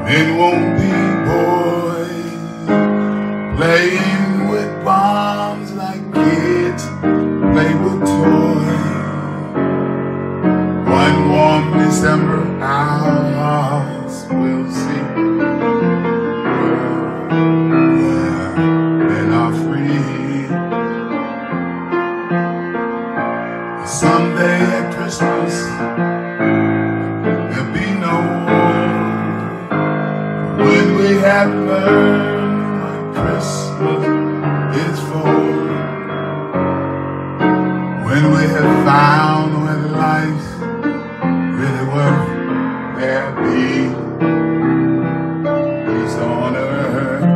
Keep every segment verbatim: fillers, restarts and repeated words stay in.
Men won't be boys playing with bombs like kids play with toys. One warm December, our hearts will see. Yeah, men are free. Someday at Christmas, there'll be no war. When we have learned what Christmas is for, when we have found what life's really worth, there'll be peace on earth.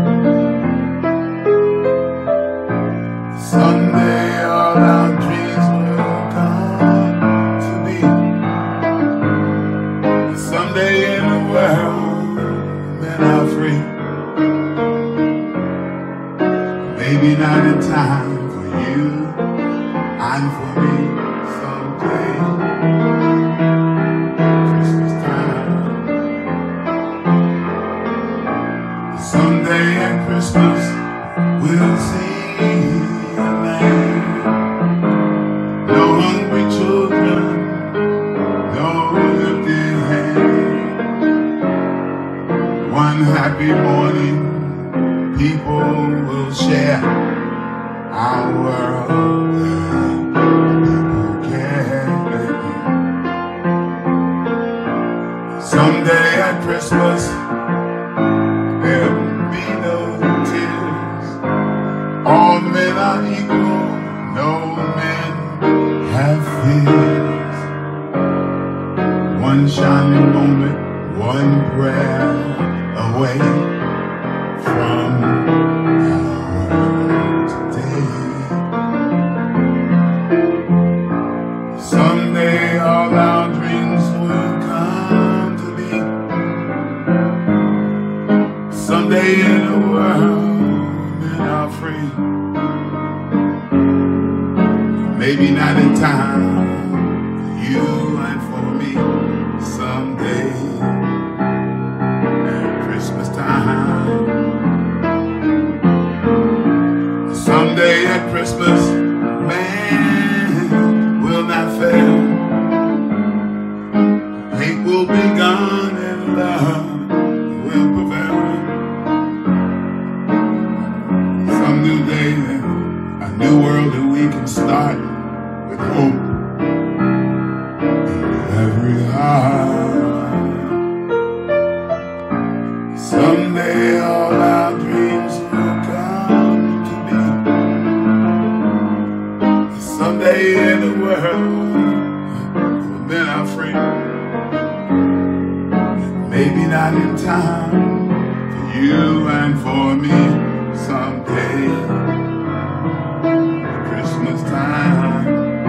Someday all our dreams will come to be. Someday in the world men are free. Maybe not in time for you and for me. Someday, Christmas time. Someday at Christmas, we'll see a land. No hungry children, no empty hands. One happy morning, people will share our world where people care. Someday at Christmas, there'll be no tears. All men are equal, no men have fears. One shining moment, one prayer away from our world today. Someday all our dreams will come to be. Someday in the world men are free. Maybe not in time for you and for me. Someday at Christmas time. Someday at Christmas, man will not fail. Hate will be gone and love will prevail. Some new day, a new world that we can start with hope in every heart. Someday all our dreams will come to be. Someday in the world, men are free. Maybe not in time for you and for me. Someday, Christmas time.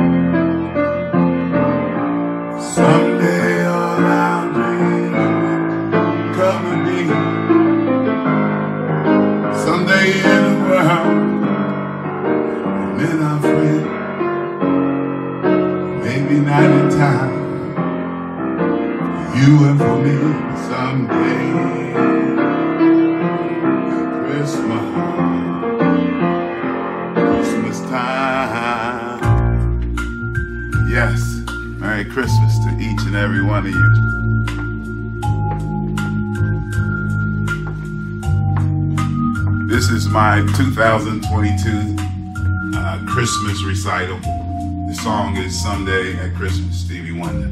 Someday all our dreams will come to be. Someday in the world, men are free. Maybe not in time for you and for me. Someday at Christmas, Christmas time. Yes, Merry Christmas to each and every one of you. This is my two thousand twenty-two uh, Christmas recital. The song is Someday at Christmas, Stevie Wonder.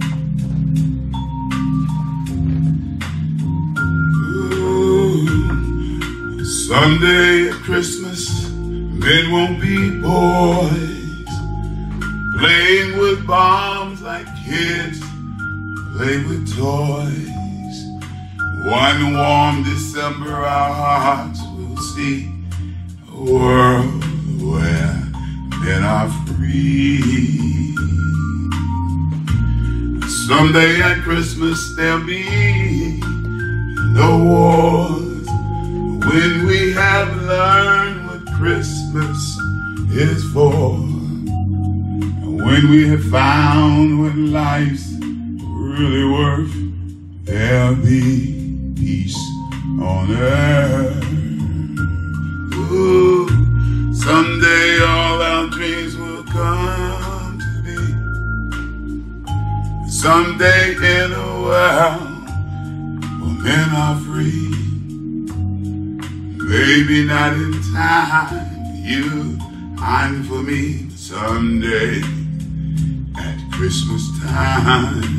Ooh, someday at Christmas, men won't be boys playing with bombs like kids play with toys. One warm December, our hearts will see a world where men are free. Someday at Christmas there'll be no wars. When we have learned what Christmas is for, and when we have found what life's really worth, there'll be peace on earth. Ooh, someday all our dreams will come to be. Someday in a world where men are free. Maybe not in time for you, I'm for me. Someday at Christmas time.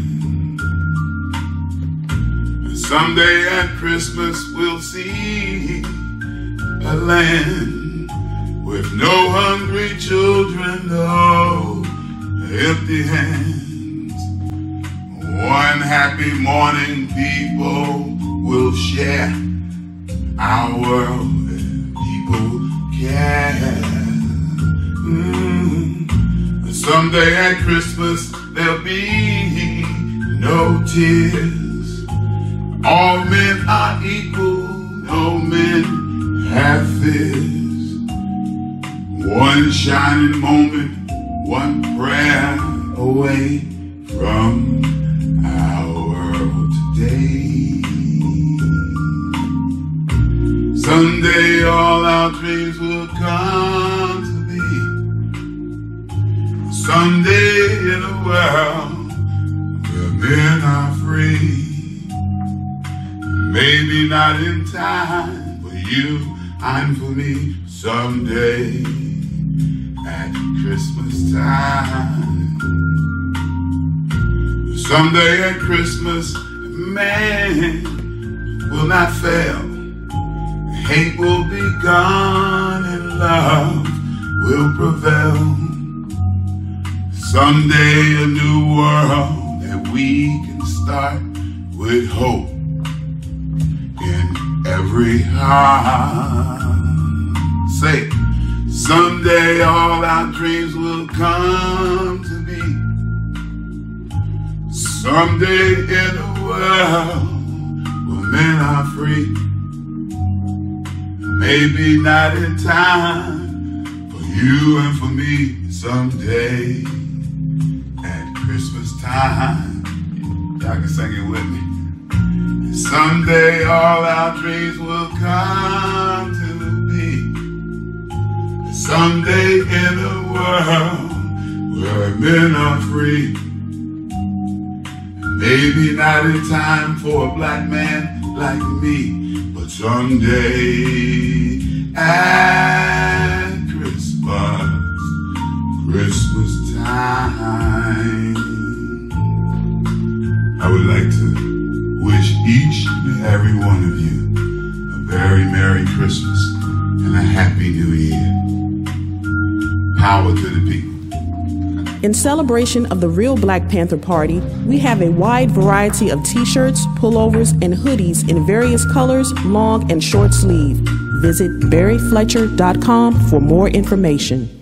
Someday at Christmas we'll see a land with no hungry children, no empty hands. One happy morning people will share our world and people care. Mm. Someday at Christmas there'll be no tears. All men are equal, no men have fears. One shining moment, one prayer away from our world today. Someday all our dreams will come to be. Someday in a world where men are free. Maybe not in time for you, I'm for me. Someday at Christmas time. Someday at Christmas, man will not fail. Hate will be gone and love will prevail. Someday a new world that we can start with hope in every heart. Say, someday all our dreams will come to be. Someday in a world where men are free. Maybe not in time for you and for me. Someday at Christmas time. Y'all can sing it with me. Someday all our dreams will come to be. Someday in a world where men are free. Maybe not in time for a black man like me, but someday at Christmas, Christmas time. I would like to wish each and every one of you a very Merry Christmas and a Happy New Year. Power to the people. In celebration of the real Black Panther Party, we have a wide variety of t-shirts, pullovers, and hoodies in various colors, long and short sleeve. Visit barry fletcher dot com for more information.